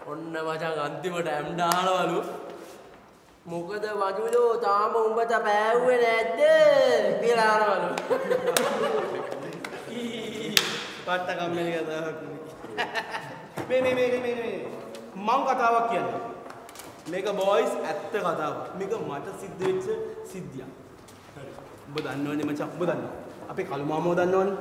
ඔන්න මචං අන්තිමට ඇම්ඩාලවලු. මොකද වජුලෝ තාම උඹට පෑවුවේ නැද්ද කියලා අහනවලු. පට්ට කම්මැලි කතාවක්. මේ මං කතාවක් කියන්නේ. මේක බොයිස් ඇත්ත කතාවක්. මේක මට සිද්ධ වෙච්ච සිද්ධියක්. හරි. ඔබ දන්නවනේ මචං. ඔබ දන්නවා. අපේ කළු මාමෝ දන්නවනේ.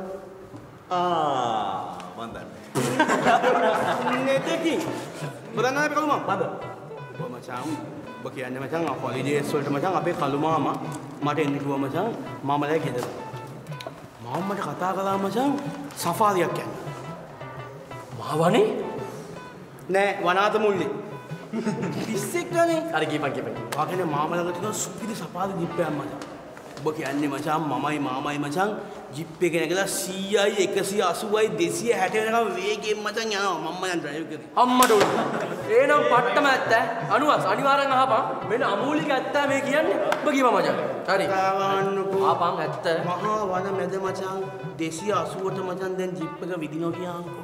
මන් දන්නේ. නෙටකි. ඔබ දන්නවද අපේ කළු මාමා? බද. ඔබ මචං ඔබ කියන්නේ මචං හොලිඩේස් වලට මචං අපේ කළු මාමා මට එන්න කිව්වා මචං මාමලා ගෙදර. මාම මට කතා කළා මචං සෆාරියක් යන්න. මාවනේ? නෑ වනාත මුල්ලේ. පිස්සෙක් ගනේ. හරි ගිපන්. වාගෙන මාමලකට තියෙන සුපිරි සපාද ජිප් එකක් මචං. ඔබ කියන්නේ මචං මමයි මාමයි මචං ජිප් එක නැගලා 100යි 180යි 260 වෙනකම් වේගෙන් මචං යනවා. මම දැන් ඩ්‍රයිව් කරේ. අම්මට උඩ. ඒනම් පට්ටම ඇත්ත. අනිවාර්යෙන් අහපන්. මෙන්න අමූලික ඇත්ත මේ කියන්නේ. ඔබ කියපන් මචං. හරි. ආපන් ඇත්ත. මහා වන මැද මචං 280ට මචං දැන් ජිප් එක විදිනවා කියන්කෝ.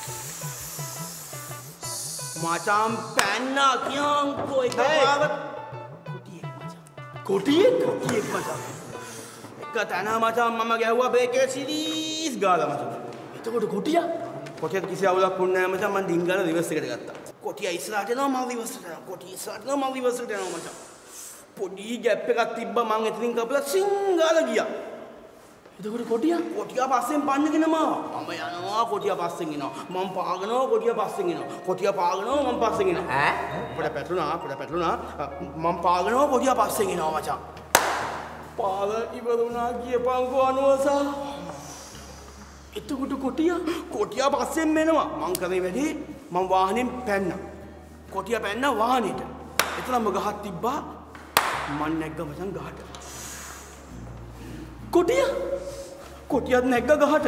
මචං පැන්නා කියන්කෝ එකපාරට කොටියෙක් මචං. එක තැන මචං මම ගැහුවා බේකේ සිරීස් ගාලා මචං. එතකොට කොටියා? කොටියට කිසි අවුලක් වුණේ නැහැ මචං. මම ඩිංගාලා රිවර්ස් එකට ගත්තා. කොටියා ඉස්සරහට යනවා මම රිවර්ස් එකට යනවා. කොටිය ඉස්සරහට යනවා මම රිවර්ස් එකට යනවා මචං. පොඩි ගැප් එකක් තිබ්බා මං එතනින් කපලා සිංගාලා ගියා. එතකොට කොටියා පස්සෙන් පන්නගෙන මාව. මම යනවා කොටියා පස්සෙන් එනවා. මම පාගනවා කොටියා පස්සෙන් එනවා. කොටියා පාගනවා මම පස්සෙන් එනවා. ඈ? පොඩ පැටලුණා. මම පාගනවා කොටියා පස්සෙන් එනවා මචං. පාග ඉවරුණා කියපන්කෝ අනෝසා. එතකොට කොටියා පස්සෙන් එනවා. මං කරේ වැඩි මම වාහනෙන් පැන්නා. කොටියා පැන්නා වාහනෙට. එතනම ගහක් තිබ්බා. මං නැග්ග මචං ගහට. කොටියත් නැග්ග ගහට.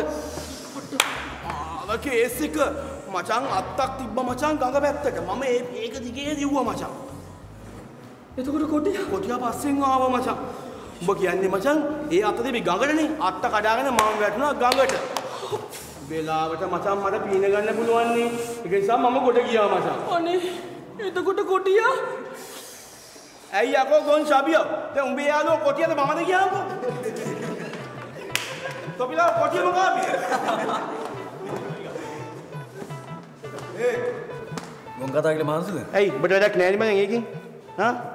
කේස් එක මචං අත්තක් තිබ්බ මචං ගඟ පැත්තට. මම ඒක දිගේ දිව්වා මචං. එතකොට කොටියා පස්සෙන් ආවා මචං. ඔබ කියන්නේ මචං ඒ අත තිබි ගඟටනේ. අත්ත කඩාගෙන මම වැටුණා ගඟට. වෙලාවට මචං මට පීන ගන්න පුළුවන් නේ. ඒක නිසා මම කොට ගියා මචං. අනේ එතකොට කොටියා? ඇයි යකෝ ගොන් ශබියෝ. දැන් උඹේ යාළුවෝ කොටියද මමද කියන්නකෝ. තොපිලා කොටිය මොකාපි. මොන් කතා කියලා මහන්සිද? ඇයි ඔබට වැඩක් නැහැ නේ මං ඒකෙන්. හා